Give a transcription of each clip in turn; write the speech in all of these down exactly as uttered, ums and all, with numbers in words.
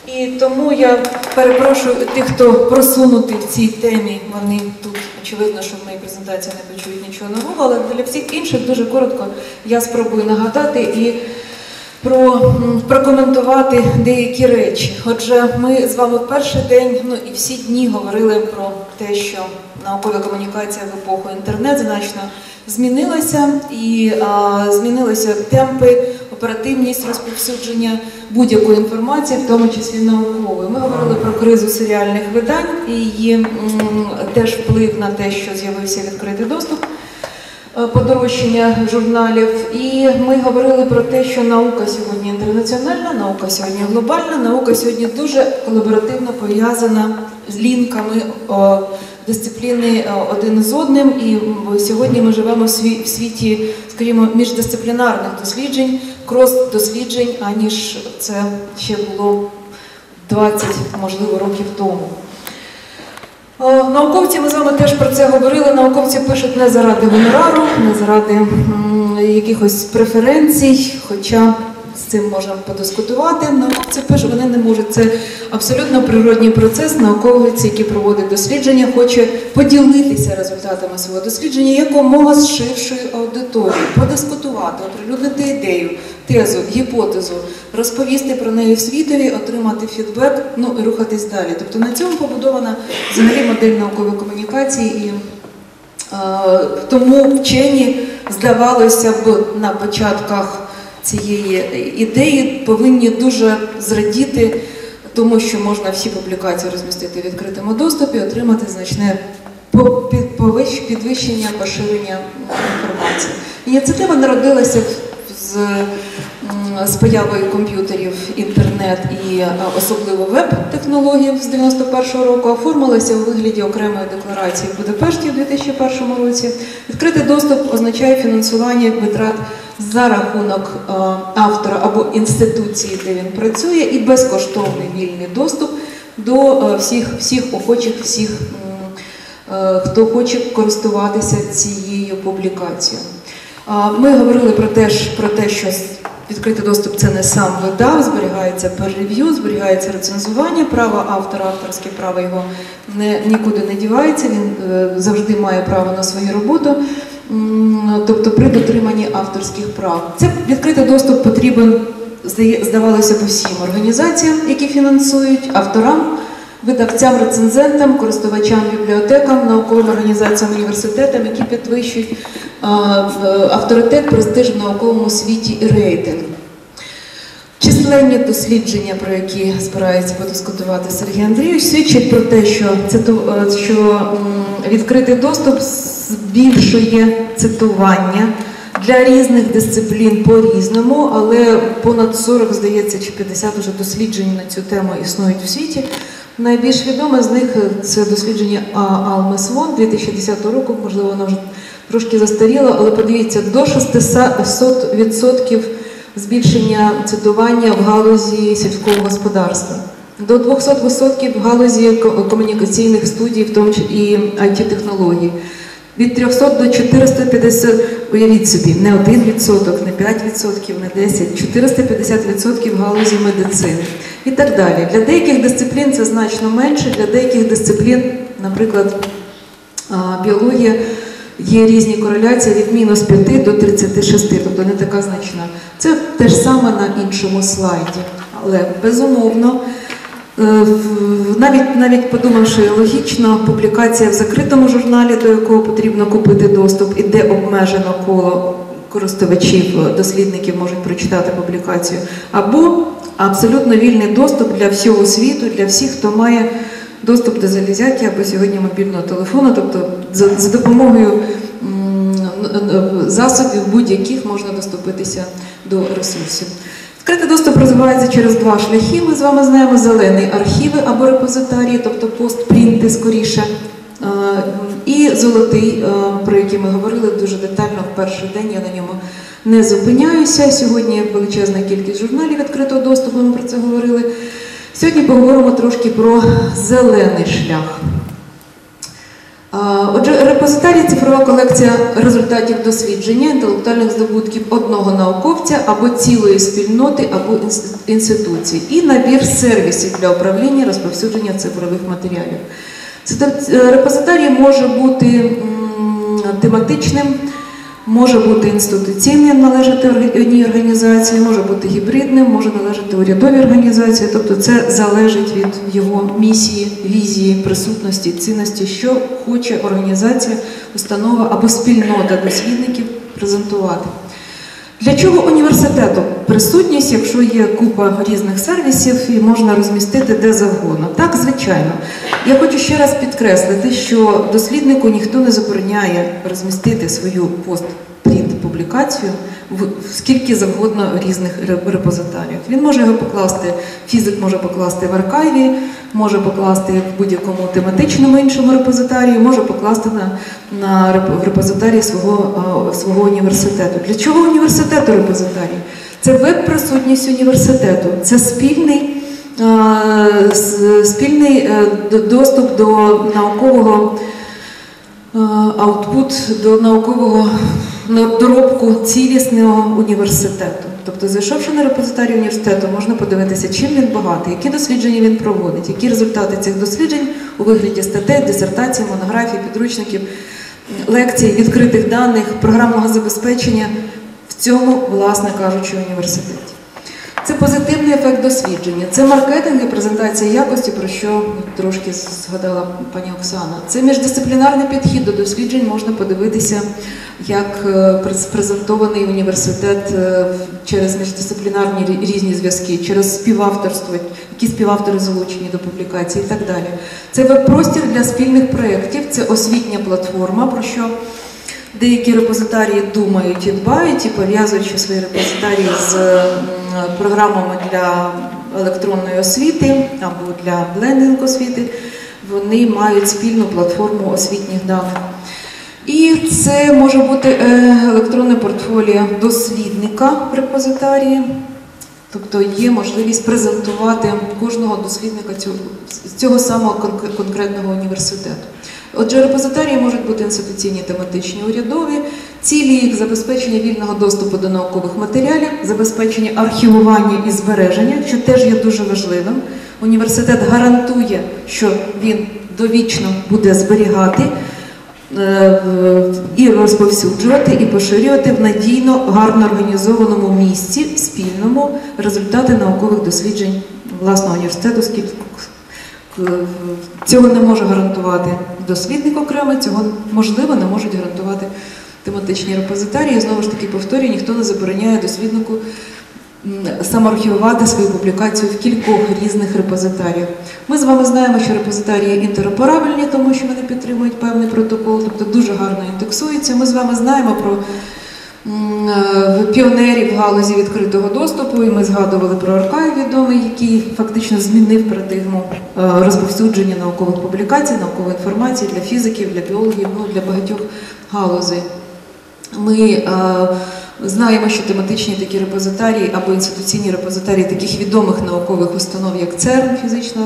І тому я перепрошую тих, хто просунутий в цій темі, вони тут, очевидно, що в моїй презентації не почують нічого нового, але для всіх інших дуже коротко я спробую нагадати і про, прокоментувати деякі речі. Отже, ми з вами в перший день, ну і всі дні говорили про те, що наукова комунікація в епоху інтернет значно змінилася, і а, змінилися темпи, оперативність розповсюдження будь-якої інформації, в тому числі наукової. Ми говорили про кризу серіальних видань і її м, теж вплив на те, що з'явився відкритий доступ, подорожчання журналів. І ми говорили про те, що наука сьогодні інтернаціональна, наука сьогодні глобальна, наука сьогодні дуже колаборативно пов'язана з лінками о, дисципліни один з одним. І сьогодні ми живемо в світі, скажімо, міждисциплінарних досліджень, крос-досліджень, аніж це ще було двадцять, можливо, років тому. Науковці, ми з вами теж про це говорили, науковці пишуть не заради гонорару, не заради м, якихось преференцій, хоча з цим можна подискутувати. Науковці пишуть, вони не можуть. Це абсолютно природній процес. Науковець, який проводить дослідження, хоче поділитися результатами свого дослідження якомога з ширшою аудиторією, подискутувати, оприлюднити ідею, тезу, гіпотезу, розповісти про неї в світові, отримати фідбек, ну і рухатись далі. Тобто на цьому побудована взагалі модель наукової комунікації, і е, тому вчені, здавалося б, на початках цієї ідеї повинні дуже зрадіти тому, що можна всі публікації розмістити в відкритому доступі, отримати значне підвищення, поширення інформації. Ініціатива народилася з, з появою комп'ютерів, інтернет і особливо веб-технологій з дев'яносто першого року, оформилася у вигляді окремої декларації в Будапешті у дві тисячі першому році. Відкритий доступ означає фінансування витрат за рахунок е, автора або інституції, де він працює, і безкоштовний вільний доступ до е, всіх, всіх охочих, всіх, е, хто хоче користуватися цією публікацією. Е, ми говорили про те, про те, що відкритий доступ – це не сам видав, зберігається peer-review, зберігається рецензування, право автора, авторське право його не, нікуди не дівається, він е, завжди має право на свою роботу. Тобто при дотриманні авторських прав. Це відкритий доступ потрібен, здавалося б, усім організаціям, які фінансують, авторам, видавцям, рецензентам, користувачам, бібліотекам, науковим організаціям, університетам, які підвищують авторитет, престиж в науковому світі і рейтинг. Численні дослідження, про які збирається подискутувати Сергій Андрійович, свідчать про те, що, що відкритий доступ збільшує цитування для різних дисциплін по-різному, але понад сорок, здається, чи п'ятдесят уже досліджень на цю тему існують в світі. Найбільш відоме з них це дослідження Алмес Вон дві тисячі десятого року, можливо, воно вже трошки застаріло, але подивіться, до шістсот відсотків збільшення цитування в галузі сільського господарства, до двохсот відсотків в галузі комунікаційних студій, в тому числі і ай ті-технологій, від трьохсот до чотирьохсот п'ятдесят, уявіть собі, не один відсоток, не п'ять відсотків, не десять, чотириста п'ятдесят відсотків в галузі медицини і так далі. Для деяких дисциплін це значно менше, для деяких дисциплін, наприклад, біологія, є різні кореляції від мінус п'яти до тридцяти шести, тобто не така значна. Це те ж саме на іншому слайді. Але, безумовно, навіть, навіть подумавши логічно, публікація в закритому журналі, до якого потрібно купити доступ, і де обмежено коло користувачів, дослідників можуть прочитати публікацію, або абсолютно вільний доступ для всього світу, для всіх, хто має доступ до залізяки або сьогодні мобільного телефону, тобто за, за допомогою засобів будь-яких можна доступитися до ресурсів. Відкритий доступ розвивається через два шляхи, ми з вами знаємо: зелений – архіви або репозитарії, тобто постпринти скоріше, і золотий, про який ми говорили дуже детально в перший день, я на ньому не зупиняюся. Сьогодні величезна кількість журналів відкритого доступу, ми про це говорили. Сьогодні поговоримо трошки про зелений шлях. Отже, репозитарій – цифрова колекція результатів дослідження, інтелектуальних здобутків одного науковця або цілої спільноти, або інституції, і набір сервісів для управління розповсюдження цифрових матеріалів. Репозитарій може бути тематичним, може бути інституційним, належати одній організації, може бути гібридним, може належати урядовій організації, тобто це залежить від його місії, візії, присутності, цінності, що хоче організація, установа або спільнота дослідників презентувати. Для чого університету присутність, якщо є купа різних сервісів і можна розмістити де завгодно? Так, звичайно. Я хочу ще раз підкреслити, що досліднику ніхто не забороняє розмістити свою пост-принт-публікацію в скільки завгодно різних репозитаріях. Він може його покласти, фізик може покласти в архіві, може покласти в будь-якому тематичному іншому репозитарії, може покласти на, на репозитарії свого, свого університету. Для чого університету репозитарій? Це веб-присутність університету, це спільний, спільний доступ до наукового аутпут, до наукового доробку цілісного університету. Тобто, зайшовши на репозитарій університету, можна подивитися, чим він багатий, які дослідження він проводить, які результати цих досліджень у вигляді статей, дисертацій, монографій, підручників, лекцій, відкритих даних, програмного забезпечення в цьому, власне кажучи, університеті. Це позитивний ефект дослідження, це маркетинг і презентація якості, про що трошки згадала пані Оксана. Це міждисциплінарний підхід до досліджень, можна подивитися, як презентований університет через міждисциплінарні різні зв'язки, через співавторство, які співавтори залучені до публікацій і так далі. Це веб-простір для спільних проєктів, це освітня платформа, про що деякі репозитарії думають і дбають, і пов'язуючи свої репозитарії з програмами для електронної освіти або для блендинг освіти, вони мають спільну платформу освітніх даних. І це може бути електронне портфоліо дослідника в репозитарії, тобто є можливість презентувати кожного дослідника цього, цього самого конкретного університету. Отже, репозитарії можуть бути інституційні, тематичні, урядові. Цілі їх – забезпечення вільного доступу до наукових матеріалів, забезпечення архівування і збереження, що теж є дуже важливим. Університет гарантує, що він довічно буде зберігати і розповсюджувати, і поширювати в надійно, гарно організованому місці, спільному, результати наукових досліджень власного університету. Цього не може гарантувати дослідник окремо, цього, можливо, не можуть гарантувати тематичні репозитарії. Знову ж таки, повторюю, ніхто не забороняє досліднику самоархівувати свою публікацію в кількох різних репозитаріях. Ми з вами знаємо, що репозитарії інтероперабельні, тому що вони підтримують певний протокол, тобто дуже гарно індексуються. Ми з вами знаємо про піонерів в галузі відкритого доступу, і ми згадували про архів відомий, який фактично змінив парадигму розповсюдження наукових публікацій, наукової інформації для фізиків, для біологів, ну, для багатьох галузей. Ми знаємо, що тематичні такі репозитарії або інституційні репозитарії таких відомих наукових установ, як ЦЕРН, фізична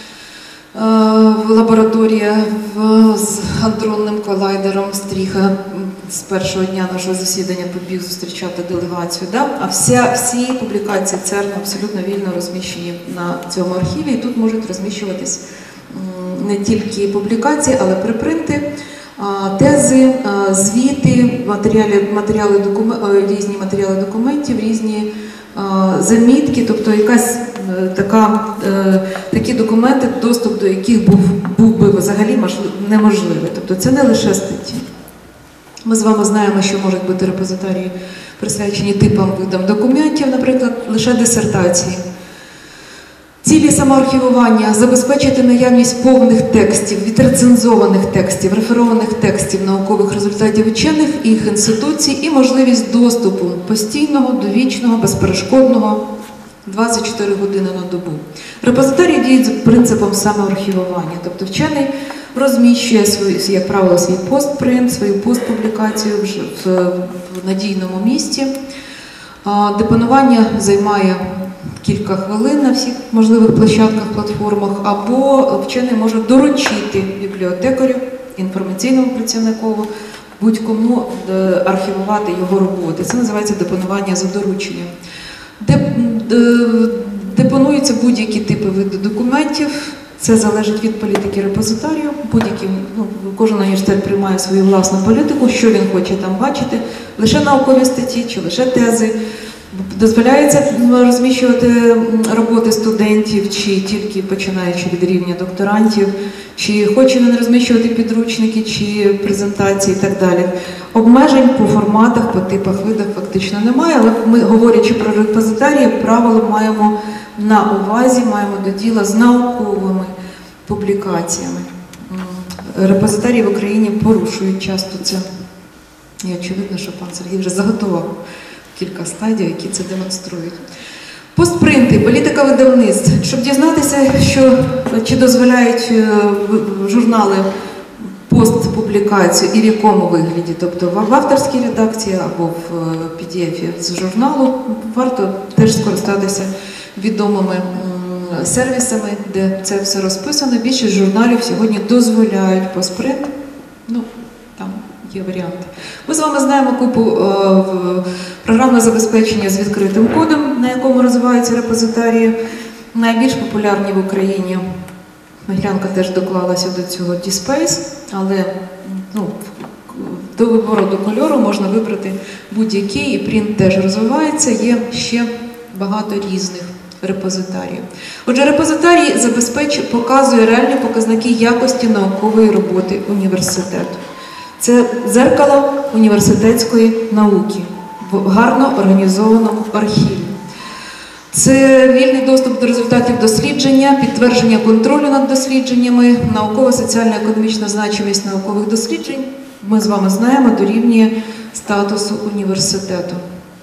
лабораторія з андронним колайдером Стріха, з першого дня нашого засідання побіг зустрічати делегацію. Да? А вся, всі публікації ЦЕРН абсолютно вільно розміщені на цьому архіві, і тут можуть розміщуватись не тільки публікації, але припринти, тези, звіти, матеріали, матеріали докум... різні матеріали документів, різні замітки, тобто якась така, такі документи, доступ до яких був, був би взагалі неможливий. Тобто це не лише статті. Ми з вами знаємо, що можуть бути репозитарії присвячені типам, видам документів, наприклад, лише дисертації. Цілі самоархівування – забезпечити наявність повних текстів, відрецензованих текстів, реферованих текстів наукових результатів учених і їх інституцій і можливість доступу постійного, довічного, безперешкодного двадцять чотири години на добу. Репозитарії діють за принципом самоархівування, тобто вчений розміщує, свій, як правило, свій постпринт, свою постпублікацію в, в, в надійному місці. Депонування займає кілька хвилин на всіх можливих площадках, платформах, або вчений може доручити бібліотекарю інформаційному працівникову, будь-кому архівувати його роботи. Це називається депонування за дорученням. Депонуються будь-які типи виду документів. Це залежить від політики репозитарію. Будь-який, ну, кожен університет приймає свою власну політику, що він хоче там бачити, лише наукові статті чи лише тези. Дозволяється розміщувати роботи студентів, чи тільки починаючи від рівня докторантів, чи хоче він розміщувати підручники, чи презентації і так далі. Обмежень по форматах, по типах, видах фактично немає, але ми, говорячи про репозитарії, правило маємо на увазі, маємо до діла з науковими публікаціями. Репозитарії в Україні порушують часто це. І очевидно, що пан Сергій вже заготував кілька слайдів, які це демонструють. Постпринти, політика видавництв. Щоб дізнатися, що, чи дозволяють журнали постпублікацію і в якому вигляді, тобто в авторській редакції або в пі ді ефі з журналу, варто теж скористатися відомими сервісами, де це все розписано. Більшість журналів сьогодні дозволяють постпринт. Ну, там є варіанти. Ми з вами знаємо купу е, програмне забезпечення з відкритим кодом, на якому розвиваються репозитарії. Найбільш популярні в Україні, Миглянка теж доклалася до цього, DSpace, але ну, до вибору до кольору можна вибрати будь-який, і принт теж розвивається, є ще багато різних репозитаріїв. Отже, репозитарій забезпечує, показує реальні показники якості наукової роботи університету. Це дзеркало університетської науки в гарно організованому архіві. Це вільний доступ до результатів дослідження, підтвердження контролю над дослідженнями, науково-соціально-економічна значимість наукових досліджень. Ми з вами знаємо, дорівнює статусу університету.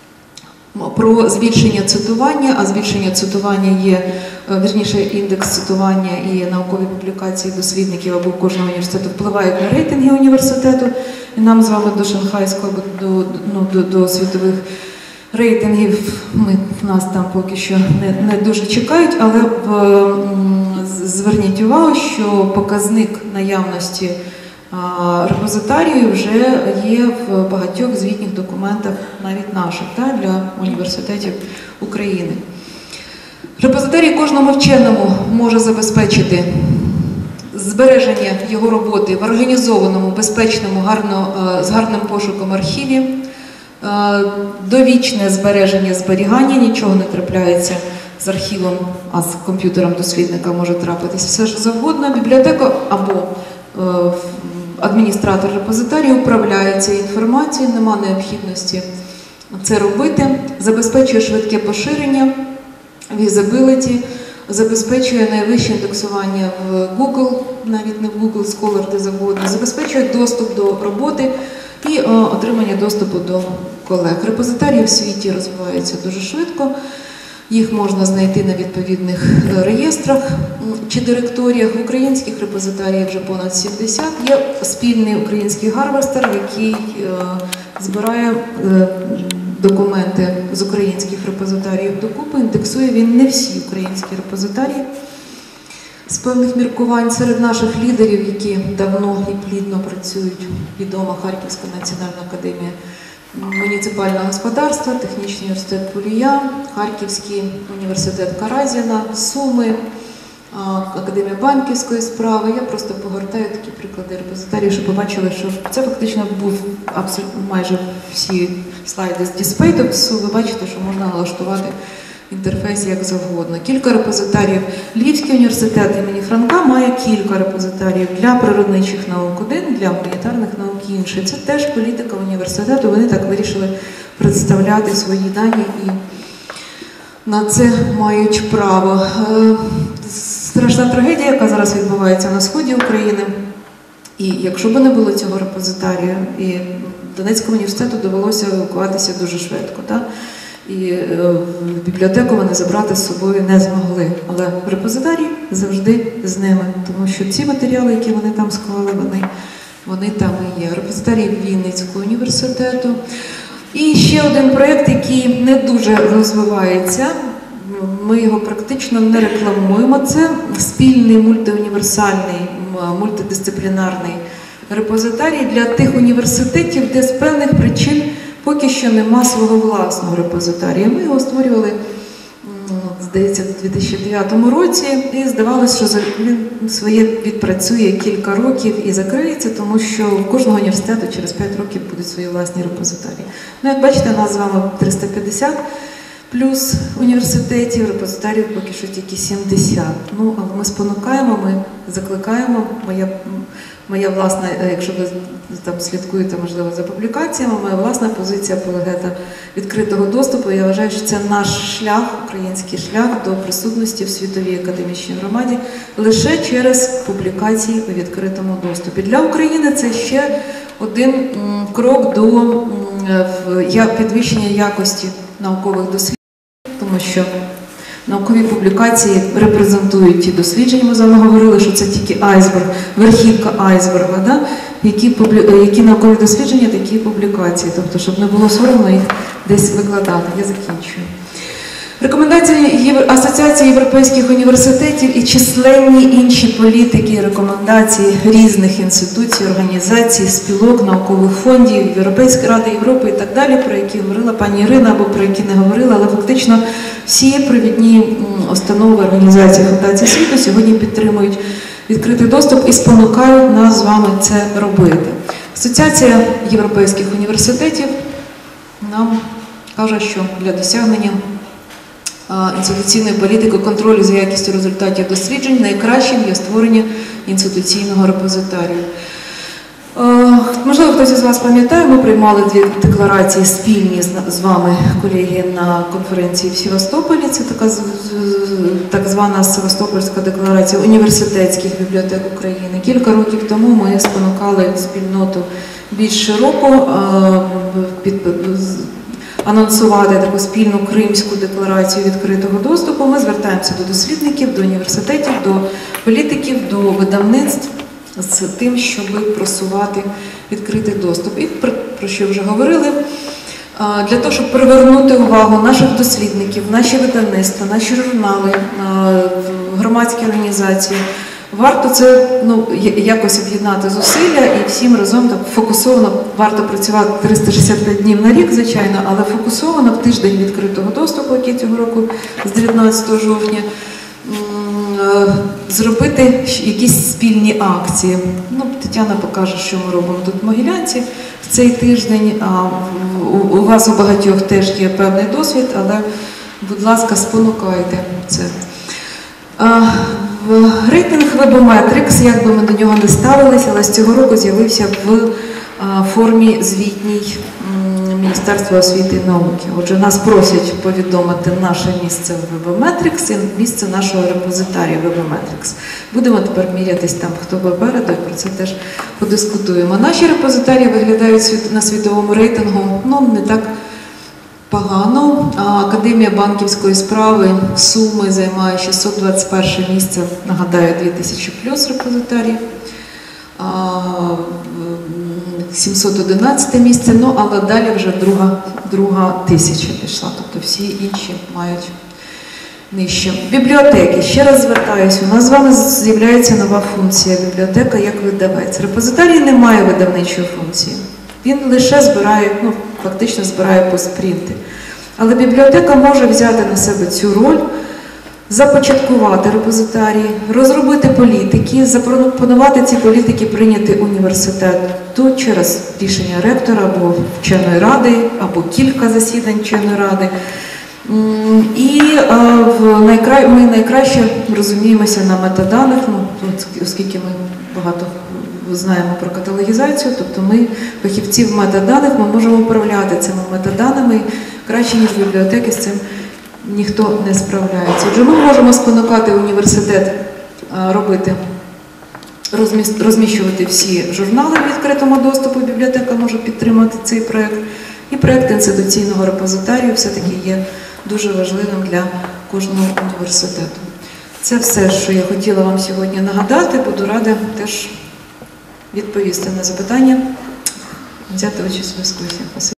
Про збільшення цитування, а збільшення цитування є, вірніше, індекс цитування і наукові публікації дослідників або кожного університету впливають на рейтинги університету. І нам з вами до шанхайського, до, ну, до, до світових рейтингів, ми, нас там поки що не, не дуже чекають, але в, зверніть увагу, що показник наявності репозитарію вже є в багатьох звітних документах, навіть наших, так, для університетів України. Репозитарій кожному вченому може забезпечити збереження його роботи в організованому, безпечному, гарно, з гарним пошуком архіві, довічне збереження, зберігання, нічого не трапляється з архівом, а з комп'ютером дослідника може трапитися все ж завгодно. Бібліотека або адміністратор репозитарію управляє цією інформацією, нема необхідності це робити, забезпечує швидке поширення, візабіліті, забезпечує найвище індексування в Google, навіть не в Google Scholar, де завгодно, забезпечує доступ до роботи і о, отримання доступу до колег. Репозитарії в світі розвиваються дуже швидко. Їх можна знайти на відповідних реєстрах чи директоріях. В українських репозитаріях вже понад сімдесят. Є спільний український гарвестер, який е, збирає е, документи з українських репозитаріїв докупи. Індексує він не всі українські репозитарії. З певних міркувань серед наших лідерів, які давно і плідно працюють, відома Харківська національна академія муніципального господарства, Технічний університет Пулія, Харківський університет Каразіна, Суми, Академія банківської справи. Я просто погортаю такі приклади репозитарії, щоб побачили, що це фактично був абсолютно майже всі слайди з DSpace. Ви бачите, що можна налаштувати інтерфейс як завгодно. Кілька репозитаріїв. Львівський університет імені Франка має кілька репозитаріїв для природничих наук один, для гуманітарних наук інший. Це теж політика університету. Вони так вирішили представляти свої дані і на це мають право. Страшна трагедія, яка зараз відбувається на сході України. І якщо б не було цього репозитарію, і Донецькому університету довелося евакуватися дуже швидко. Так? І в бібліотеку вони забрати з собою не змогли. Але репозитарій завжди з ними, тому що ці матеріали, які вони там склали, вони, вони там і є. Репозитарій Вінницького університету. І ще один проєкт, який не дуже розвивається, ми його практично не рекламуємо, це спільний мультиуніверсальний, мультидисциплінарний репозитарій для тих університетів, де з певних причин поки що нема свого власного репозитарія. Ми його створювали, здається, в дві тисячі дев'ятому році, і здавалося, що він своє відпрацює кілька років і закриється, тому що у кожного університету через п'ять років будуть свої власні репозитарії. Ну, як бачите, нас з вами триста п'ятдесят плюс університетів, репозитарів поки що тільки сімдесят. Ну, але ми спонукаємо, ми закликаємо, моя, моя власна, якщо ви там слідкуєте, можливо, за публікаціями, моя власна позиція апологета відкритого доступу. Я вважаю, що це наш шлях, український шлях до присутності в світовій академічній громаді лише через публікації у відкритому доступі. Для України це ще один м, крок до м, в, підвищення якості наукових досліджень, тому що наукові публікації репрезентують ті дослідження, ми з вами говорили, що це тільки айсберг, верхівка айсберга, да? які, публі... які наукові дослідження, такі публікації, тобто, щоб не було соромно їх десь викладати. Я закінчую. Рекомендації Асоціації європейських університетів і численні інші політики, рекомендації різних інституцій, організацій, спілок, наукових фондів, Європейської ради Європи і так далі, про які говорила пані Ірина, або про які не говорила, але фактично всі провідні установи організації Фундації світу сьогодні підтримують відкритий доступ і спонукають нас з вами це робити. Асоціація європейських університетів нам каже, що для досягнення інституційної політики контролю за якістю результатів досліджень найкращим є створення інституційного репозитарію. Можливо, хтось із вас пам'ятає, ми приймали дві декларації спільні з вами, колеги, на конференції в Севастополі. Це така так звана Севастопольська декларація університетських бібліотек України. Кілька років тому ми спонукали спільноту більш широко під анонсувати таку спільну Кримську декларацію відкритого доступу. Ми звертаємося до дослідників, до університетів, до політиків, до видавництв з тим, щоб просувати відкритий доступ. І про, про що вже говорили, для того, щоб привернути увагу наших дослідників, наші видавництва, наші журнали, громадські організації, варто це ну, якось об'єднати зусилля і всім разом так фокусовано, варто працювати триста шістдесят п'ять днів на рік, звичайно, але фокусовано в тиждень відкритого доступу, який цього року з дев'ятнадцятого жовтня, зробити якісь спільні акції. Ну, Тетяна покаже, що ми робимо тут в Могилянці в цей тиждень. А у вас у багатьох теж є певний досвід, але, будь ласка, спонукайте це. Рейтинг Webometrics, як би ми до нього не ставилися, але з цього року з'явився в формі звітній Міністерства освіти і науки. Отже, нас просять повідомити наше місце в Webometrics і місце нашого репозитарія Webometrics. Будемо тепер мірятись там, хто попереду, і про це теж подискутуємо. Наші репозитарії виглядають на світовому рейтингу, ну, не так погано. Академія банківської справи Суми займає шістсот двадцять перше місце, нагадаю, дві тисячі плюс репозитарій. сімсот одинадцяте місце, ну, але далі вже друга, друга тисяча пішла, тобто всі інші мають нижче. Бібліотеки. Ще раз звертаюся, у нас з вами з'являється нова функція бібліотека як видавець. Репозитарій не має видавничої функції. Він лише збирає, ну, фактично збирає постпринти. Але бібліотека може взяти на себе цю роль, започаткувати репозитарії, розробити політики, запропонувати ці політики прийняти університету через рішення ректора або вченої ради, або кілька засідань вченої ради. І ми найкраще розуміємося на метаданих, ну, оскільки ми багато знаємо про каталогізацію, тобто ми, фахівці в метаданих, ми можемо управляти цими метаданими краще, ніж бібліотеки з цим ніхто не справляється. Отже, ми можемо спонукати університет робити, розміщувати всі журнали в відкритому доступу, бібліотека може підтримати цей проєкт. І проєкт інституційного репозитарію все-таки є дуже важливим для кожного університету. Це все, що я хотіла вам сьогодні нагадати. Буду рада теж відповісти на запитання, взяти участь у дискусії.